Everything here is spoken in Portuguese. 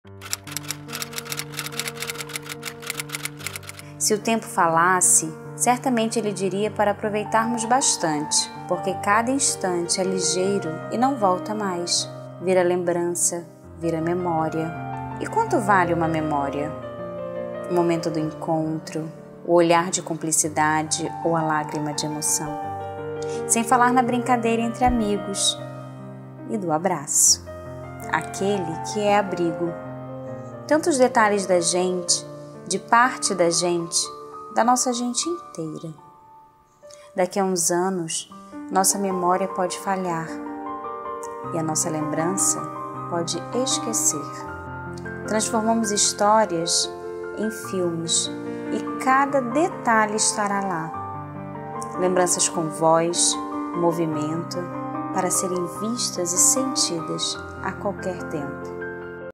Se o tempo falasse, certamente ele diria para aproveitarmos bastante, porque cada instante é ligeiro e não volta mais. Vira lembrança, vira memória. E quanto vale uma memória? O momento do encontro, o olhar de cumplicidade ou a lágrima de emoção. Sem falar na brincadeira entre amigos e do abraço, aquele que é abrigo. Tantos detalhes da gente, de parte da gente, da nossa gente inteira. Daqui a uns anos, nossa memória pode falhar e a nossa lembrança pode esquecer. Transformamos histórias em filmes e cada detalhe estará lá. Lembranças com voz, movimento, para serem vistas e sentidas a qualquer tempo.